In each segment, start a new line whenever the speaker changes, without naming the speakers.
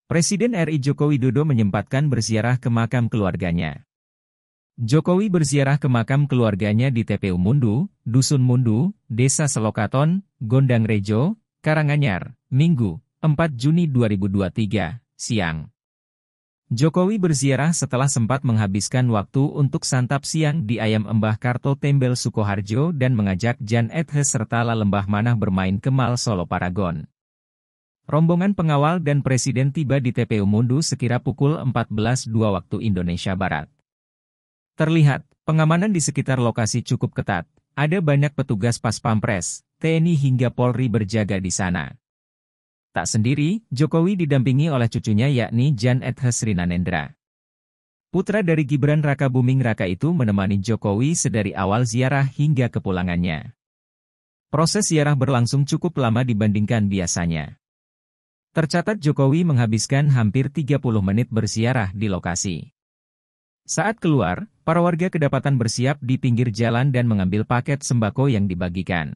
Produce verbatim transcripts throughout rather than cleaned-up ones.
Presiden R I Joko Widodo menyempatkan berziarah ke makam keluarganya. Jokowi berziarah ke makam keluarganya di T P U Mundu, Dusun Mundu, Desa Selokaton, Gondang Rejo, Karanganyar, Minggu, empat Juni dua ribu dua puluh tiga, siang. Jokowi berziarah setelah sempat menghabiskan waktu untuk santap siang di Ayam Embah Karto Tembel Sukoharjo dan mengajak Jan Etes serta Lalembah Manah bermain kemal Solo Paragon. Rombongan pengawal dan presiden tiba di T P U Mundu sekira pukul empat belas dua waktu Indonesia Barat. Terlihat, pengamanan di sekitar lokasi cukup ketat. Ada banyak petugas Pas Pampres, T N I hingga Polri berjaga di sana. Tak sendiri, Jokowi didampingi oleh cucunya yakni Jan Etes Rinanendra. Putra dari Gibran Raka Buming Raka itu menemani Jokowi sedari awal ziarah hingga kepulangannya. Proses ziarah berlangsung cukup lama dibandingkan biasanya. Tercatat Jokowi menghabiskan hampir tiga puluh menit berziarah di lokasi. Saat keluar, para warga kedapatan bersiap di pinggir jalan dan mengambil paket sembako yang dibagikan.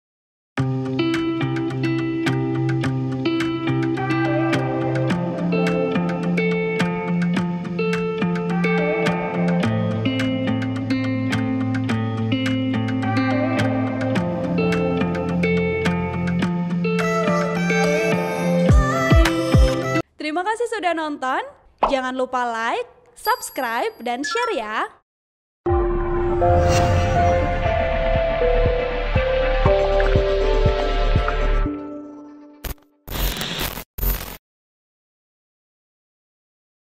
Terima kasih sudah nonton, jangan lupa like, subscribe, dan share ya!